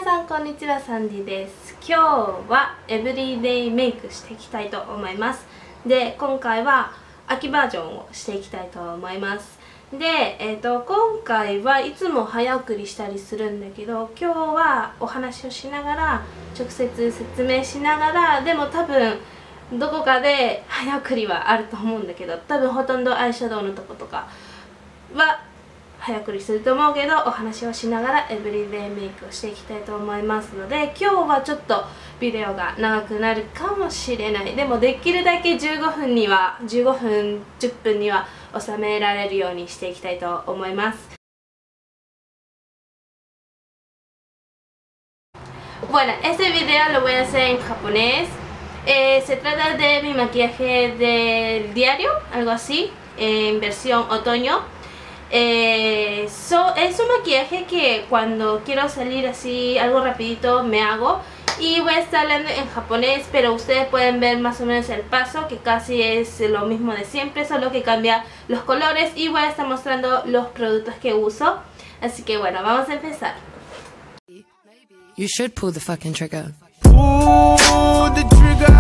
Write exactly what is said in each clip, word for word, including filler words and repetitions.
皆さんこんにちは、サンディです。今日はエブリデイメイクしていきたいと思います。で、今回は秋バージョンをしていきたいと思います。で、えーと、今回はいつも早送りしたりするんだけど、今日はお話をしながら直接説明しながら、でも多分どこかで早送りはあると思うんだけど、多分ほとんどアイシャドウのとことかは早送りすると思うけど、お話をしながらエブリデイメイクをしていきたいと思いますので、今日はちょっとビデオが長くなるかもしれない。でもできるだけじゅうごふんにはじゅうごふんじゅっぷんには収められるようにしていきたいと思います。Bueno, este video lo voy a hacer en japonés. Eh, se trata de mi maquillaje del diario, algo así, en versión otoño.Eh, so, es un maquillaje que cuando quiero salir así algo rapidito me hago, y voy a estar hablando en japonés, pero ustedes pueden ver más o menos el paso, que casi es lo mismo de siempre, solo que cambia los colores, y voy a estar mostrando los productos que uso. Así que bueno, vamos a empezar. You should pull the fucking trigger. Pull the trigger.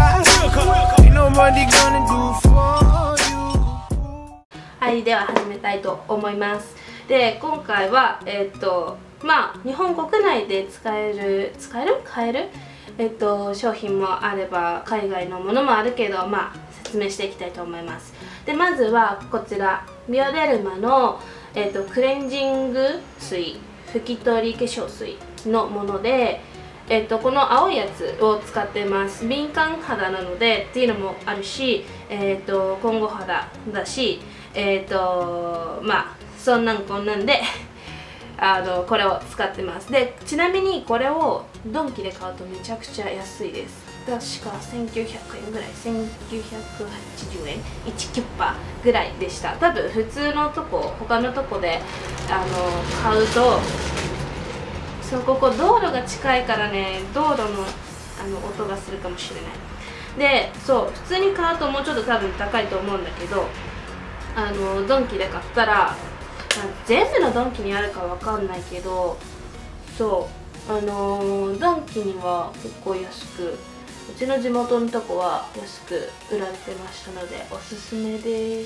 Ain't nobody gonna do for you. はい、では始めたいと思います。で、今回はえっとまあ日本国内で使える使える買えるえっと商品もあれば海外のものもあるけど、まあ説明していきたいと思います。で、まずはこちらビオデルマのえっとクレンジング水拭き取り化粧水のもので。えっと、この青いやつを使ってます。敏感肌なのでっていうのもあるし、えっと混合肌だし、えっとまあそんなんこんなんであのこれを使ってます。で、ちなみにこれをドンキで買うとめちゃくちゃ安いです。確かせんきゅうひゃくえんぐらい、せんきゅうひゃくはちじゅうえん、いちキュッパぐらいでした。多分普通のとこ他のとこであの買うと、そうここ道路が近いからね、道路のあの音がするかもしれない。で、そう普通に買うともうちょっと多分高いと思うんだけど、あのドンキで買ったら、全部のドンキにあるかわかんないけど、そうあのドンキには結構安く、うちの地元のとこは安く売られてましたのでおすすめです。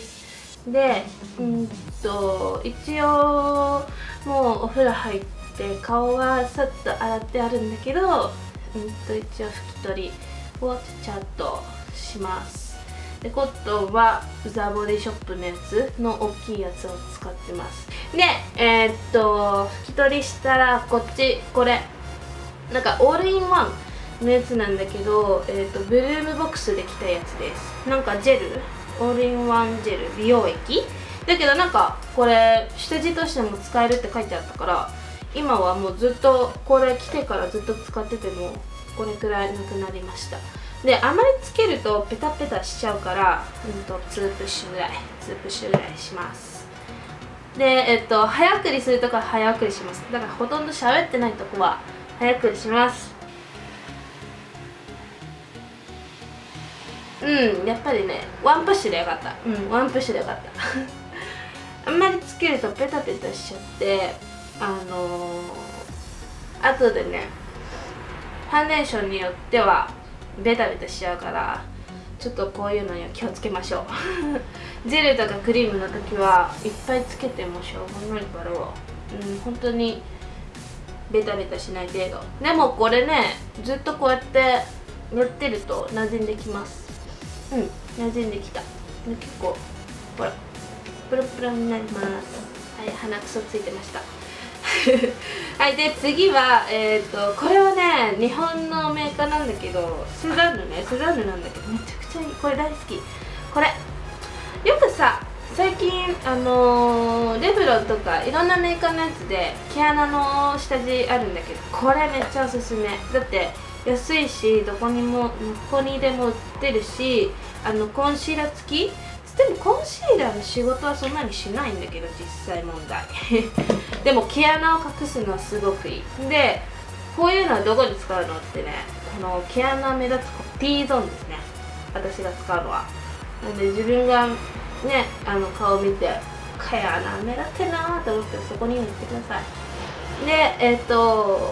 で、うんと一応もうお風呂入ってで顔はさっと洗ってあるんだけど、うんと一応拭き取りをちゃんとします。で、コットンはザ・ボディショップのやつの大きいやつを使ってます。で、えー、っと拭き取りしたらこっちこれなんかオールインワンのやつなんだけど、えー、っとブルームボックスできたやつです。なんかジェルオールインワンジェル美容液だけど、なんかこれ下地としても使えるって書いてあったから、今はもうずっとこれ来てからずっと使っててもこれくらいなくなりました。で、あまりつけるとペタペタしちゃうから、うんとツープッシュぐらいツープッシュぐらいします。で、えっと早送りするとこは早送りします。だからほとんど喋ってないとこは早送りします。うん、やっぱりねワンプッシュでよかった。うん、ワンプッシュでよかったあんまりつけるとペタペタしちゃって、あのー、後でねファンデーションによってはベタベタしちゃうから、ちょっとこういうのには気をつけましょうジェルとかクリームの時はいっぱいつけてもしょうがないから、うん、本当にベタベタしない程度でも、これねずっとこうやってやってると馴染んできます。うん、馴染んできた。で、結構ほらプルプルになります。はい、鼻くそついてましたはい、で次は、えー、とこれはね日本のメーカーなんだけど、スザンヌねスザンヌなんだけどめちゃくちゃいい。これ大好き。これよくさ最近あのー、レブロンとかいろんなメーカーのやつで毛穴の下地あるんだけど、これめっちゃおすすめだって、安いしどこにもどこにでも売ってるし、あのコンシーラー付きでもコンシーラーの仕事はそんなにしないんだけど実際問題でも毛穴を隠すのはすごくいい。で、こういうのはどこで使うのってね、この毛穴目立つ T ゾーンですね、私が使うのは。なんで自分がねあの顔見て毛穴目立ってるなーと思ったらそこに塗ってください。で、えっと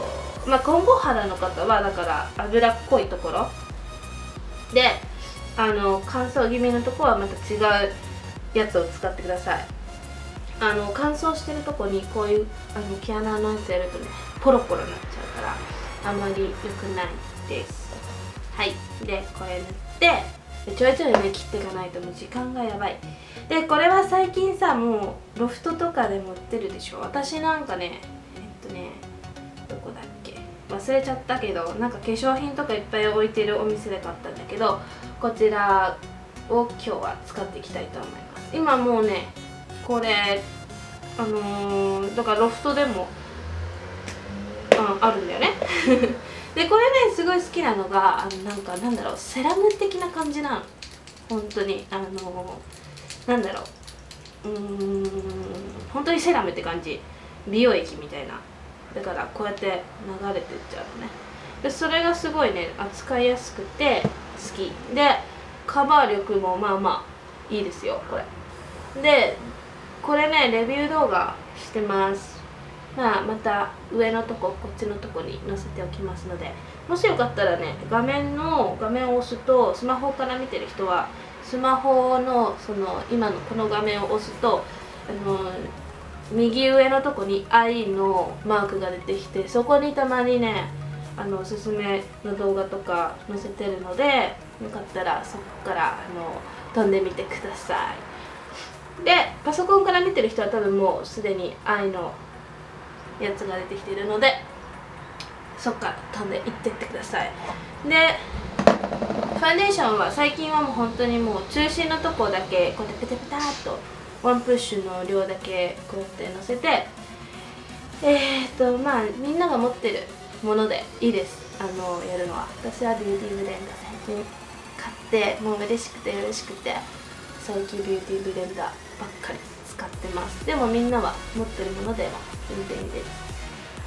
まあ今後肌の方はだから脂っこいところで、あの乾燥気味のところはまた違うやつを使ってください。あの乾燥してるとこにこういうあの毛穴のやつやるとね、ポロポロになっちゃうからあんまり良くないです。はい、でこれ塗ってちょいちょいね切っていかないともう時間がやばい。でこれは最近さ、もうロフトとかでも売ってるでしょ。私なんかね、えっとねどこだっけ忘れちゃったけど、なんか化粧品とかいっぱい置いてるお店で買ったんだけど、こちらを今日は使っていきたいと思います。今もうねこれあのー、だからロフトでもあ, あるんだよねでこれねすごい好きなのが、あのなんかなんだろう、セラム的な感じなの。本当にあのー、なんだろう、うーん本当にセラムって感じ、美容液みたいな。だからこうやって流れてっちゃうのね。でそれがすごいね扱いやすくて好きで、カバー力もまあまあいいですよこれで。これねレビュー動画してます。まあまた上のとこ、こっちのとこに載せておきますので、もしよかったらね、画面の画面を押すと、スマホから見てる人はスマホのその今のこの画面を押すと、あの右上のとこに 愛 のマークが出てきて、そこにたまにねあのおすすめの動画とか載せてるので、よかったらそこからあの飛んでみてください。でパソコンから見てる人は多分もうすでに 愛 のやつが出てきているので、そっから飛んでいってってください。でファンデーションは最近はもう本当にもう中心のとこだけこうやってペタペタっとワンプッシュの量だけこうやってのせて、えーっとまあみんなが持ってるものでいいです。あのやるのは。私はビューティーブレンダー最近買ってもう嬉しくて嬉しくて、最近ビューティーブレンダーばっかり使ってます。でもみんなは持ってるものでも全然いいです。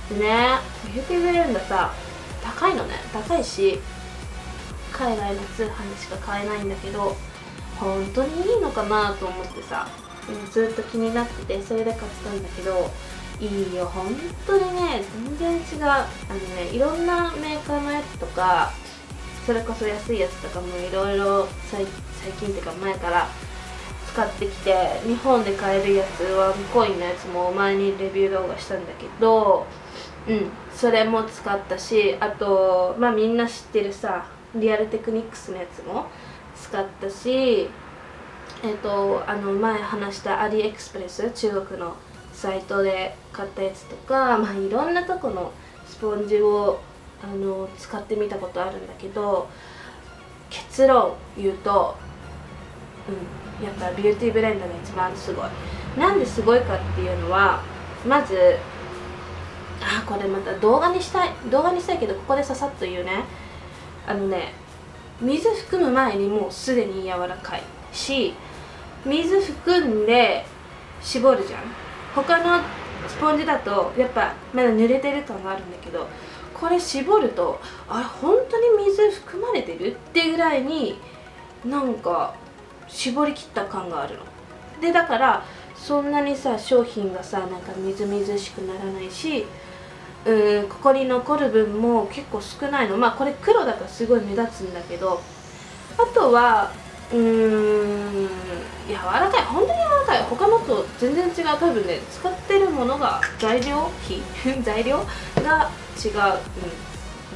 でね、ビューティーブレンダーさ高いのね。高いし海外の通販でしか買えないんだけど、本当にいいのかなと思ってさ、ずっと気になってて、それで買ったんだけど、いいよ本当にね、全然違う。あのね、いろんなメーカーのやつとか、それこそ安いやつとかもいろいろ最近っていうか前から使ってきて、日本で買えるやつはコインのやつも前にレビュー動画したんだけど、うんそれも使ったし、あとまあみんな知ってるさリアルテクニックスのやつも使ったし、えっとあの前話したアリエクスプレス、中国のサイトで買ったやつとか、まあいろんなとこのスポンジをあの使ってみたことあるんだけど、結論言うと、うん、やっぱビューティーブレンダーが一番すごい。なんですごいかっていうのは、まずあこれまた動画にしたい動画にしたいけどここでささっと言うね。あのね、水含む前にもうすでに柔らかいし、水含んで絞るじゃん。他のスポンジだとやっぱまだ濡れてる感があるんだけど、これ絞るとあれ本当に水含まれてるってぐらいになんか絞りきった感があるので、だからそんなにさ商品がさなんかみずみずしくならないし、うーんここに残る分も結構少ないの。まあこれ黒だからすごい目立つんだけど、あとはうーん柔らかい、本当に柔らかい。他のと全然違う。多分ね使ってるものが材料費材料が違う、うん、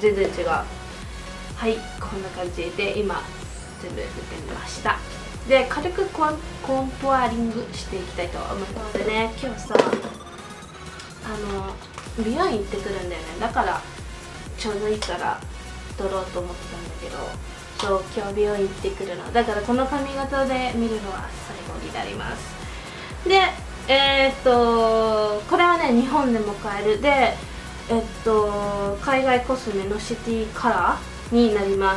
全然違う。はい、こんな感じで今全部塗ってみました。で軽くコンコントゥアリングしていきたいと思いますのでね、今日さあの美容院行ってくるんだよね。だからちょうどいいから撮ろうと思ってたんだけど、そう今日美容院行ってくるのだからこの髪型で見るのは最後になります。でえー、っとこれはね日本でも買える。でえっと海外コスメのシティカラーになります。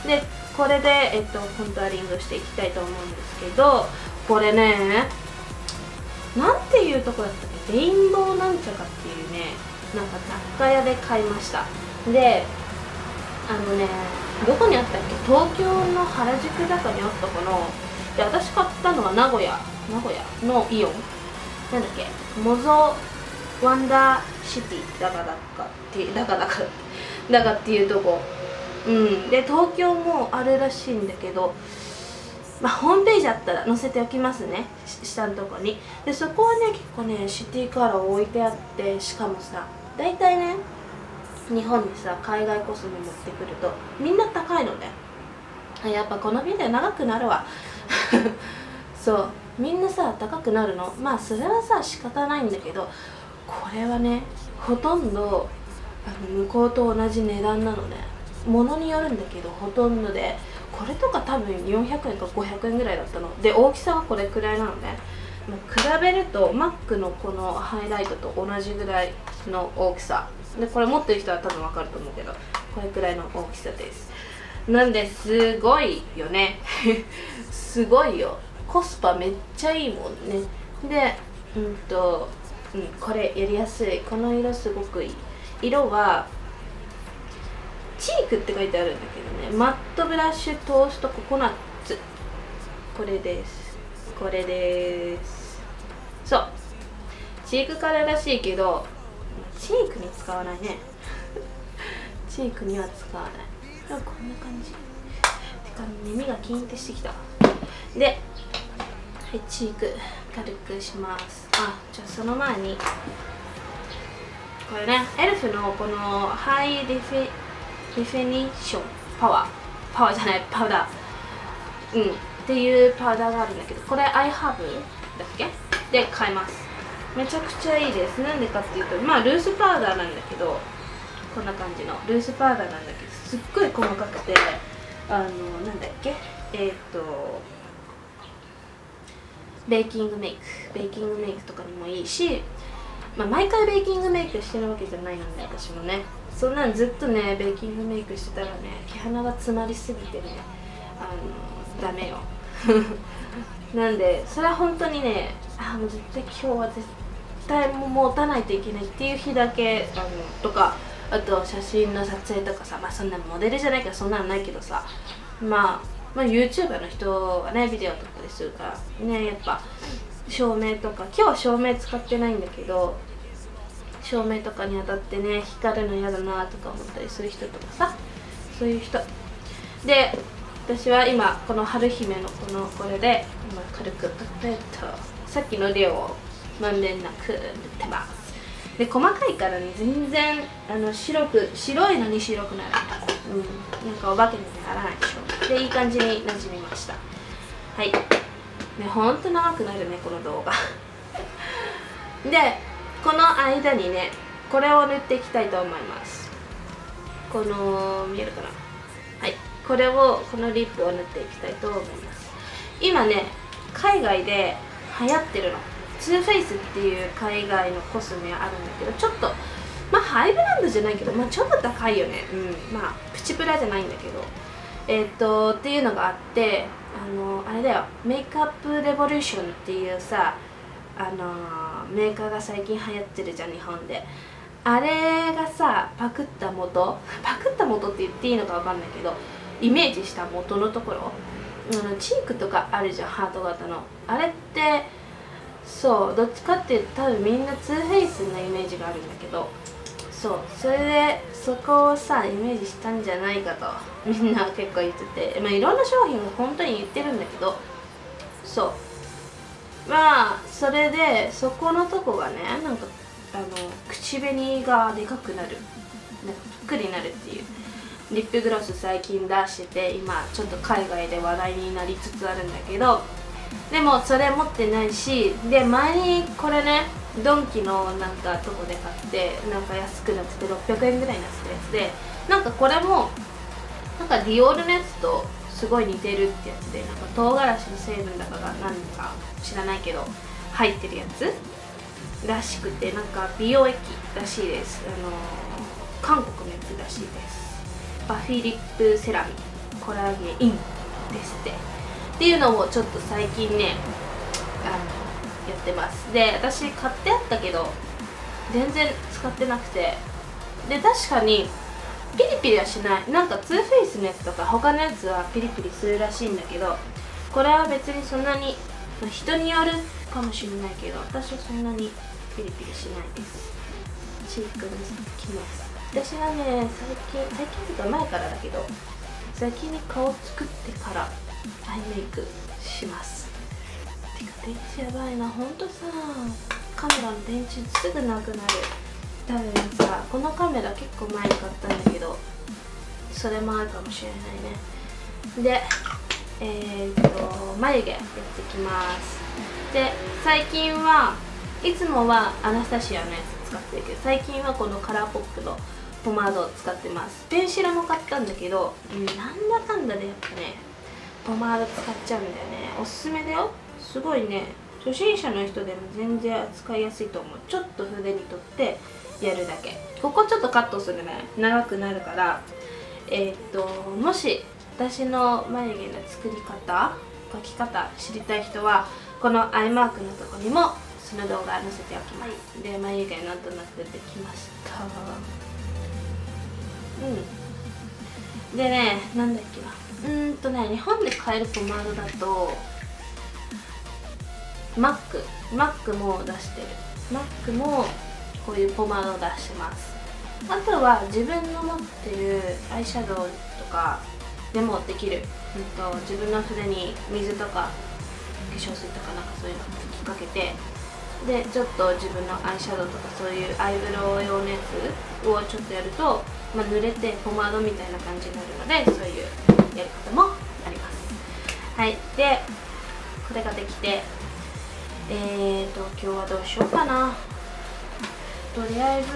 でこれで、えっと、コントゥアリングしていきたいと思うんですけど、これねなんていうとこだったっけ、レインボーなんちゃかっていうね、なんか雑貨屋で買いました。であのねどこにあったっけ、東京の原宿だかにあったかな。で私買ったのは名古屋名古屋のイオンなんだっけ、モゾワンダーシティだかだかってだかだかだかっていうとこ、うん、で東京もあるらしいんだけど、まあ、ホームページあったら載せておきますね、下のとこに。でそこはね結構ねシティカラー置いてあって、しかもさ大体ね日本にさ海外コスメ持ってくるとみんな高いのね。やっぱこのビデオ長くなるわそうみんなさ高くなるの。まあそれはさ仕方ないんだけど、これはねほとんどあの向こうと同じ値段なのね。ものによるんだけどほとんどで、これとか多分よんひゃくえんかごひゃくえんぐらいだったので、大きさはこれくらいなのね。もう比べるとマックのこのハイライトと同じぐらいの大きさで、これ持ってる人は多分わかると思うけど、これくらいの大きさです。なんですごいよねすごいよ、コスパめっちゃいいもんね。でうんと、うん、これやりやすい。この色すごくいい。色はチークって書いてあるんだけどね、マットブラッシュトーストココナッツ、これです。これです。そうチークカラーらしいけどチークに使わないねチークには使わない。こんな感じ。てか耳がキーンってしてきた。で、はい、チーク軽くします。あ、じゃあその前にこれね、エルフのこのハイディフィディフィニッションパワーパワーじゃないパウダー、うんっていうパウダーがあるんだけど、これ I have だっけで買います。めちゃくちゃいいです。なんでかっていうと、まあルースパウダーなんだけど、こんな感じのルースパウダーなんだけど、すっごい細かくて、あのなんだっけえっ、ー、とベーキングメイクベーキングメイクとかにもいいし、まあ、毎回ベーキングメイクしてるわけじゃないので、私もねそんなんずっとねベーキングメイクしてたらね毛穴が詰まりすぎてね、あのダメよなんでそれは本当にね、あもう絶対今日は絶対もう持たないといけないっていう日だけあのとか、あと写真の撮影とかさ、まあそんなモデルじゃないからそんなのないけどさ、まあ、まあ YouTuber の人はねビデオ撮ったりするからね、やっぱ照明とか、今日は照明使ってないんだけど、照明とかに当たってね光るの嫌だなとか思ったりする人とかさ、そういう人で、私は今この春姫のこのこれで今軽くパペッとさっきの量をまんべんなく塗ってます。で細かいからね全然あの白く白いのに白くなる、うん、なんかお化けにならないでしょ。でいい感じに馴染みました。はいね、ほんと長くなるねこの動画でこの間にねこれを塗っていきたいと思います。この見えるかな、はい、これをこのリップを塗っていきたいと思います。今ね海外で流行ってるのツーフェイスっていう海外のコスメあるんだけど、ちょっとまあハイブランドじゃないけど、まあちょっと高いよね、うん、まあプチプラじゃないんだけど、えっとっていうのがあって、あのあれだよ、メイクアップレボリューションっていうさ、あのメーカーが最近流行ってるじゃん日本で。あれがさパクった元パクった元って言っていいのかわかんないけど、イメージした元のところ、あのチークとかあるじゃんハート型の、あれってそうどっちかっていうと多分みんなツーフェイスのイメージがあるんだけど、そうそれでそこをさイメージしたんじゃないかとみんな結構言ってて、まあいろんな商品が本当に言ってるんだけど、そうまあそれでそこのとこがねなんかあの口紅がでかくなる、なんかぷっくりなるっていうリップグロス最近出してて、今ちょっと海外で話題になりつつあるんだけど、でもそれ持ってないし、で前にこれねドンキのなんかとこで買ってなんか安くなっててろっぴゃくえんぐらいになってたやつで、なんかこれもなんかディオールのやつとすごい似てるってやつで、なんか唐辛子の成分だかが何か知らないけど入ってるやつらしくて、なんか美容液らしいです。あのー、韓国のやつらしいです。バフィリップセラミコラーゲンインですってっていうのをちょっと最近ねあのやってます。で私買ってあったけど全然使ってなくて、で確かにピリピリはしない。なんかツーフェイスのやつとか他のやつはピリピリするらしいんだけど、これは別にそんなに、まあ、人によるかもしれないけど私はそんなにピリピリしないです。チークにきます。私はね、最近最近というか前からだけど、先に顔作ってからアイメイクします。てか電池やばいな、ほんとさ、カメラの電池すぐなくなる。多分さ、このカメラ結構前に買ったんだけど、それもあるかもしれないね。で、えー、っと眉毛やってきます。で、最近はいつもはアナスタシアのやつ使ってるけど、最近はこのカラーポップのポマードを使ってます。ペンシルも買ったんだけど、なんだかんだでやっぱね、ポマード使っちゃうんだよね。おすすめだよ。すごいね、初心者の人でも全然扱いやすいと思う。ちょっと筆に取ってやるだけ。ここちょっとカットするね、長くなるから。えー、っともし私の眉毛の作り方、描き方知りたい人はこのアイマークのところにもその動画載せておきます。で、眉毛なんとなくできました。うんでね、なんだっけな、うーんとね、日本で買えるポマードだとマックマックも出してる。マックもこういうポマードを出してます。あとは自分の持ってるアイシャドウとかでもできる、うんと、自分の筆に水とか化粧水とかなんかそういうの吹きかけて、でちょっと自分のアイシャドウとかそういうアイブロウ用のやつをちょっとやると、まあ、濡れてポマードみたいな感じになるので、そういうやり方もあります。はい、でこれができて、えーと今日はどうしようかな。とりあえず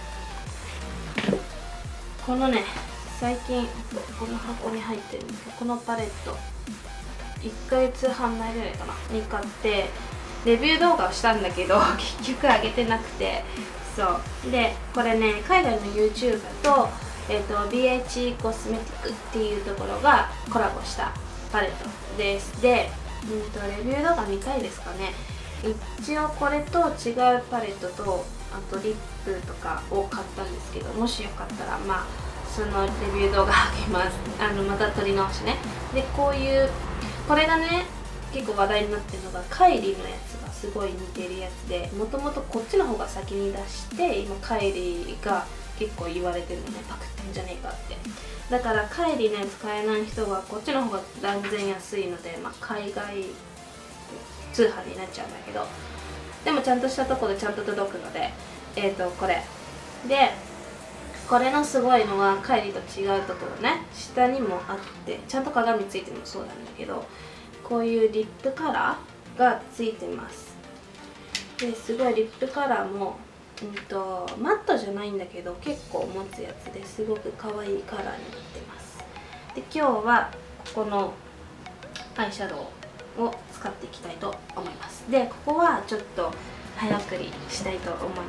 このね、最近この箱に入ってるんですけど、このパレットいっかげつはんまえぐらいかなに買ってレビュー動画をしたんだけど結局上げてなくて、そうでこれね、海外の YouTuber と,、えー、と ビーエイチ コスメティックっていうところがコラボしたパレットです。で、うんとレビュー動画にかいですかね。一応これと違うパレットと、あとリップとかを買ったんですけど、もしよかったらまあそのレビュー動画あげます。あのまた撮り直しね。で、こういうこれがね、結構話題になってるのがカイリーのやつがすごい似てるやつで、もともとこっちの方が先に出して、今カイリーが結構言われてるのね、パクってんじゃねえかって。だからカイリーのやつ買えない人はこっちの方が断然安いので、まあ、海外通販になっちゃうんだけど、でもちゃんとしたところでちゃんと届くので、えーとこれで、これのすごいのはカイリーと違うところね、下にもあって、ちゃんと鏡ついてるのもそうなんだけど、こういうリップカラーがついてます。ですごいリップカラーも、うんとマットじゃないんだけど結構持つやつですごく可愛いカラーになってます。で、今日はここのアイシャドウを使っていきたいと思います。で、ここはちょっと早送りしたいと思います。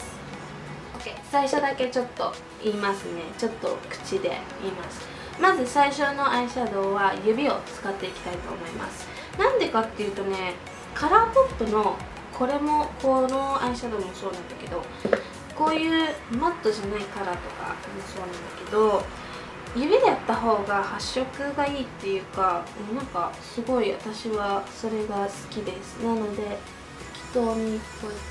OK、 最初だけちょっと言いますね。ちょっと口で言います。まず最初のアイシャドウは指を使っていきたいと思います。なんでかっていうとね、カラーポップのこれもこのアイシャドウもそうなんだけど、こういうマットじゃないカラーとかもそうなんだけど、指でやった方が発色がいいっていうか、なんかすごい私はそれが好きです。なので適当にこうやって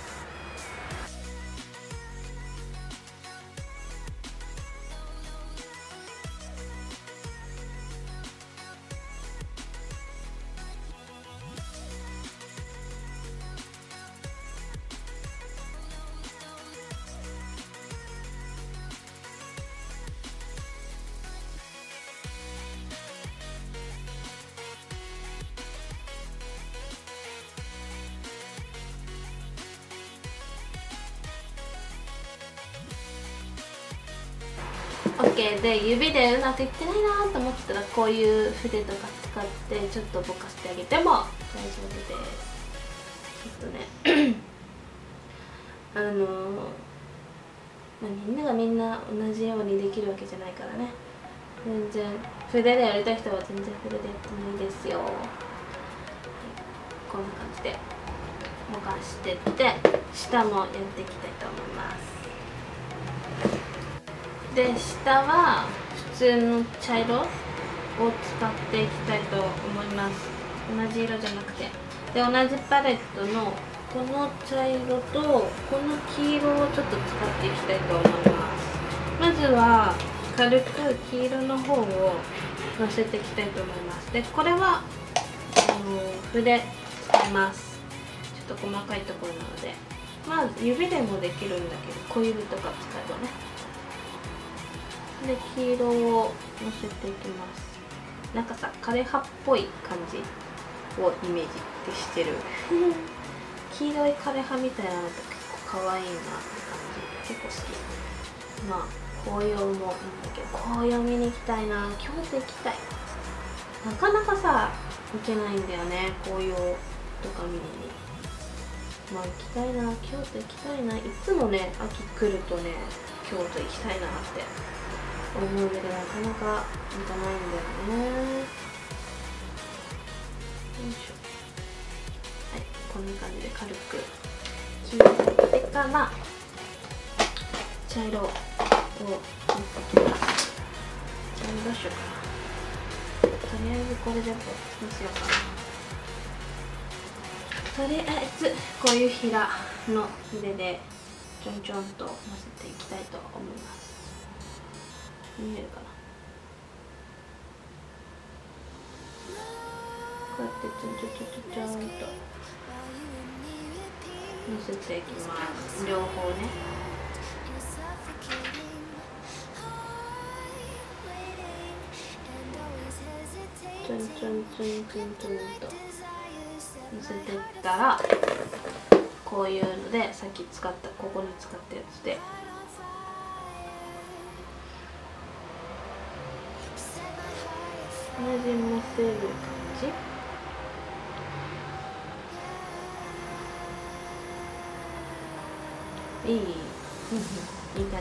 。OK で、指でうまくいってないなと思ったらこういう筆とか使ってちょっとぼかしてあげても大丈夫です。ちょっとねあのー、まあ、みんながみんな同じようにできるわけじゃないからね。全然筆でやりたい人は全然筆でやってもいいですよ。はい、こんな感じでぼかしてって下もやっていきたいと思います。で、下は普通の茶色を使っていきたいと思います。同じ色じゃなくて。で、同じパレットのこの茶色とこの黄色をちょっと使っていきたいと思います。まずは軽く黄色の方をのせていきたいと思います。でこれはあの筆使います。ちょっと細かいところなので、まあ指でもできるんだけど小指とか使えばね。で黄色をのせていきます。なんかさ枯葉っぽい感じをイメージしてる黄色い枯葉みたいなのって結構可愛いなって感じ、結構好き。まあ紅葉もいいんだけど、紅葉見に行きたいな、京都行きたい。なかなかさ行けないんだよね、紅葉とか見に。まあ行きたいな、京都行きたいな。いつもね秋来るとね京都行きたいなって思うんだけど、なかなか行かないんだよね。よいしょ。はい、こんな感じで軽く切ってから茶色を塗っていきます。茶色どうしようかな。とりあえずこれでどうしようかな。とりあえずこういうひらの筆でちょんちょんとのせていきたいと思います。見えるかな。こうやってちょんちょんちょんちょんとのせていきます。両方ね。ちょんちょんちょんちょんちょんとのせていったら、こういうのでさっき使ったここに使ったやつでなじませる感じ。いい、いい感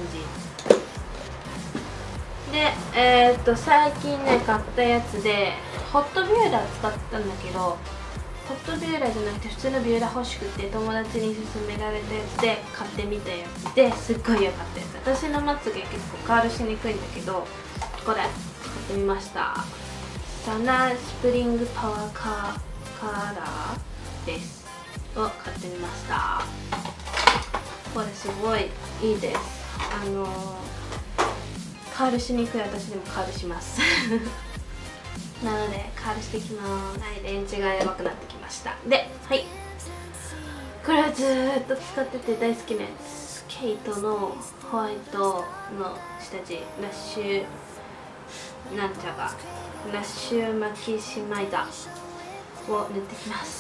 じで、えー、っと最近ね買ったやつでホットビューラー使ったんだけど、ホットビューラーじゃなくて普通のビューラー欲しくて友達に勧められたやつで買ってみたやつですっごい良かったやつ。私のまつげ結構カールしにくいんだけど、これ買ってみました。サナスプリングパワーカーカラーですを買ってみました。これすごいいいです。あのー、カールしにくい私でもカールしますなのでカールしていきます。はい、レンチがやばくなってきました。で、はい、これはずーっと使ってて大好きなやつ、ケイトのホワイトの下地ラッシュなんちゃがラッシュマキシマイザーを塗ってきます。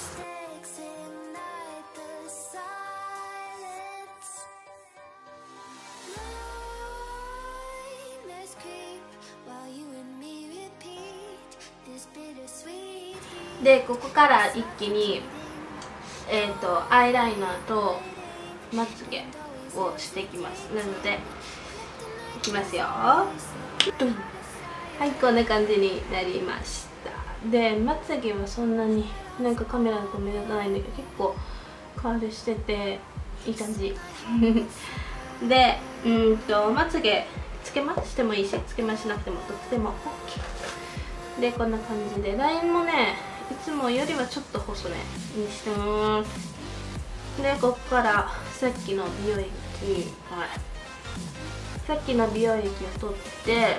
でここから一気に、えー、とアイライナーとまつげをしていきます。なのでいきますよ。はい、こんな感じになりました。でまつげはそんなになんかカメラだと目立たないんだけど結構カールしてていい感じで、うんとまつげつけましてもいいしつけましなくてもどっちでも OK で、こんな感じでラインもねいつもよりはちょっと細めにしてます。でここからさっきの美容液、はい、さっきの美容液を取って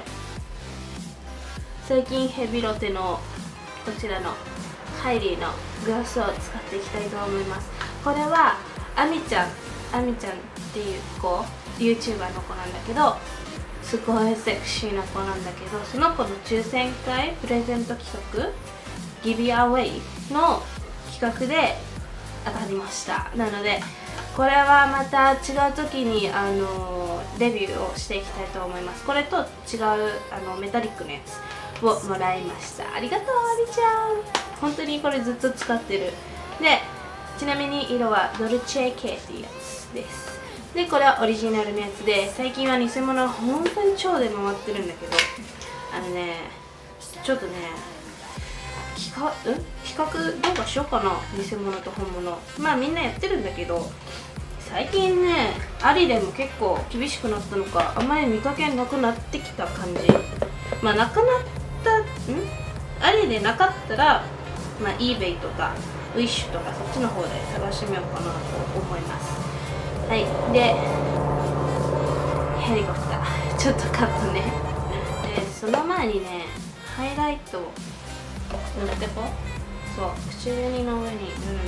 最近ヘビロテのこちらのカイリーのグラスを使っていきたいと思います。これはアミちゃんアミちゃんっていう子 YouTuber の子なんだけどすごいセクシーな子なんだけど、その子の抽選会プレゼント企画ギビアウェイの企画で当たりました。なのでこれはまた違う時にあのレビューをしていきたいと思います。これと違うあのメタリックのやつをもらいました。ありがとうアリちゃん、本当にこれずっと使ってる。でちなみに色はドルチェ系っていうやつです。でこれはオリジナルのやつで最近は偽物は本当に超出回ってるんだけど、あのねちょっとね比較、うん、比較どうかしようかな。偽物と本物まあみんなやってるんだけど最近ねアリでも結構厳しくなったのかあまり見かけなくなってきた感じ。まあなくなったんアリでなかったらまあ eBay とかウィッシュとかそっちの方で探してみようかなと思います。はい、でヘリコプターちょっとカットね。でその前にねハイライトを塗ってこう。そう、口紅の上に塗るの忘れて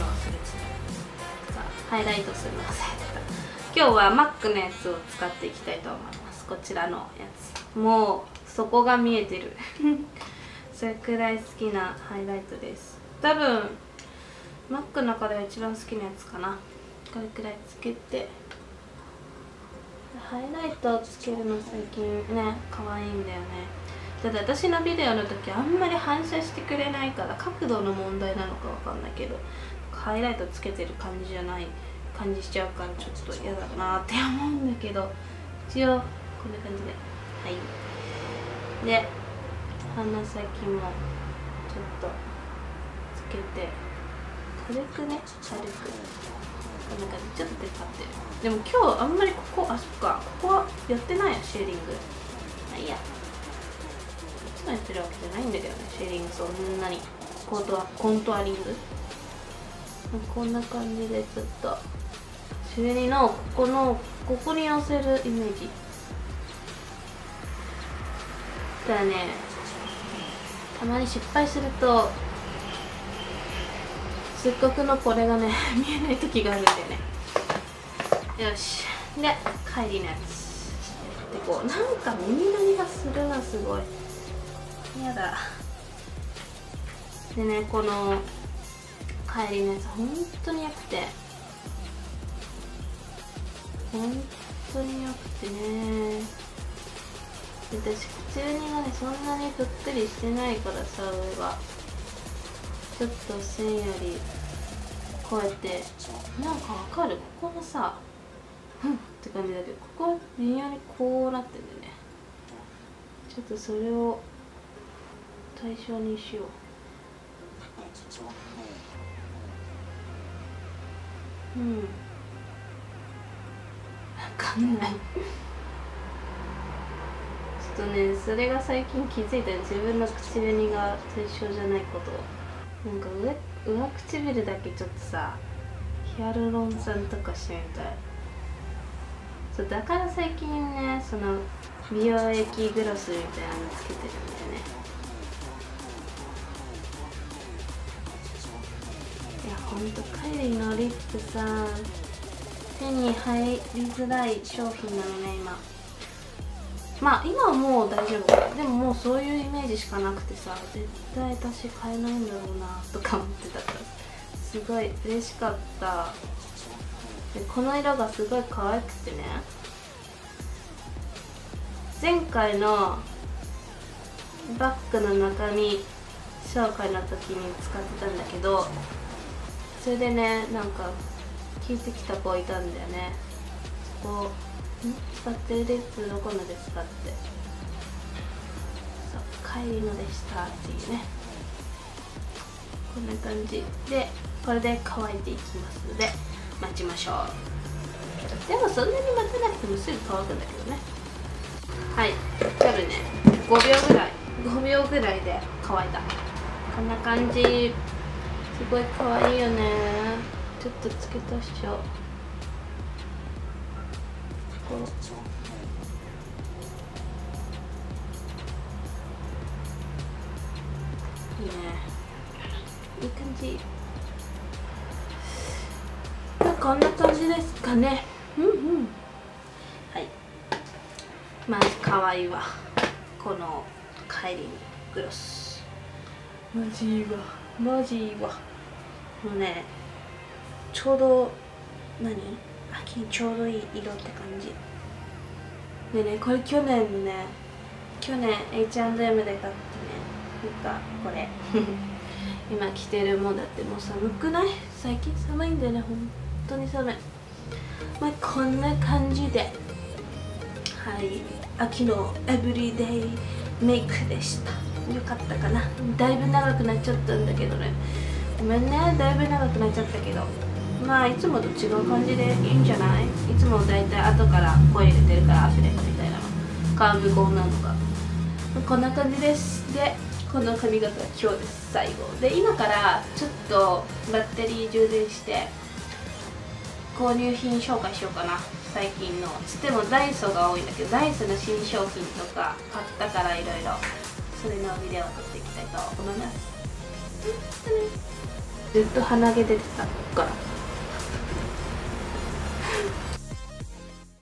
た。ハイライトするの忘れてた。今日はマックのやつを使っていきたいと思います。こちらのやつ、もう底が見えてるそれくらい好きなハイライトです。多分マックの中では一番好きなやつかな。これくらいつけて、ハイライトをつけるの最近ね可愛いんだよね。ただ私のビデオの時あんまり反射してくれないから角度の問題なのかわかんないけど、ハイライトつけてる感じじゃない感じしちゃうからちょっと嫌だなって思うんだけど、一応こんな感じで、はいで鼻先もちょっとつけて軽くね、軽くこんな感じ、ちょっと出っ張ってる。でも今日あんまりここ、あそっか、ここはやってないや、シェーディング。まあいいや、いつもやってるわけじゃないんだけどね、シェーディングそんなにコントアコントアリングこんな感じでちょっとシュエリのここのここに寄せるイメージだからね、たまに失敗するとせっかくのこれがね見えない時があるんだよね。よし、で帰りのやつでこう、なんか耳鳴りがするな、すごいやだ。でね、この帰りのやつ本当によくて本当によくてね。で私口紅がねそんなにぷっくりしてないからさ、上がちょっと線よりこうやってなんかわかる、ここのさふんって感じだけど、ここ微妙にこうなってんだよね。ちょっとそれを対象にしよう。うんわかんないちょっとね、それが最近気づいたよ、自分の口紅が対象じゃないこと。なんか上上唇だけちょっとさヒアルロン酸とかしてみたい。そうだから最近ね、その美容液グロスみたいなのつけてるんだよね。いやほんとカイリーのリップさ手に入りづらい商品なのね今。まあ今はもう大丈夫。でももうそういうイメージしかなくてさ、絶対私買えないんだろうなとか思ってたからすごい嬉しかった。でこの色がすごい可愛くてね、前回のバッグの中身紹介の時に使ってたんだけど、それでねなんか聞いてきた子いたんだよね。そこ使ってるリップどこのですかって、そうカイリのでしたっていうね。こんな感じでこれで乾いていきますので待ちましょう。でもそんなに待たなくてもすぐ乾くんだけどね。はい、多分ねごびょうぐらいごびょうぐらいで乾いた。こんな感じ、すごい可愛いよね。ちょっと付け足しちゃおう。こういいね、いい感じ。こんな感じですかね。うんうん。はい。まず可愛いわ。このカイリーグロス。マジいいわ。マジいいわ。もうね、ちょうど何？秋にちょうどいい色って感じ。でね、これ去年のね、去年 エイチアンドエム で買ってね、なんかこれ今着てるもんだって。もう寒くない？最近寒いんだよね、ほんとに寒い。まあこんな感じで、はい、秋のエブリデイメイクでした。よかったかな。だいぶ長くなっちゃったんだけどね、ごめんね、だいぶ長くなっちゃったけど、まあいつもと違う感じでいいんじゃない？いつもだいたい後から声入れてるからアフレコみたいなの、顔無言なのがこんな感じです。でこの髪型今日で最後で、今からちょっとバッテリー充電して購入品紹介しようかな。最近のつってもダイソーが多いんだけど、ダイソーの新商品とか買ったからいろいろそれのビデオを撮っていきたいと思います。ずっと鼻毛出てたから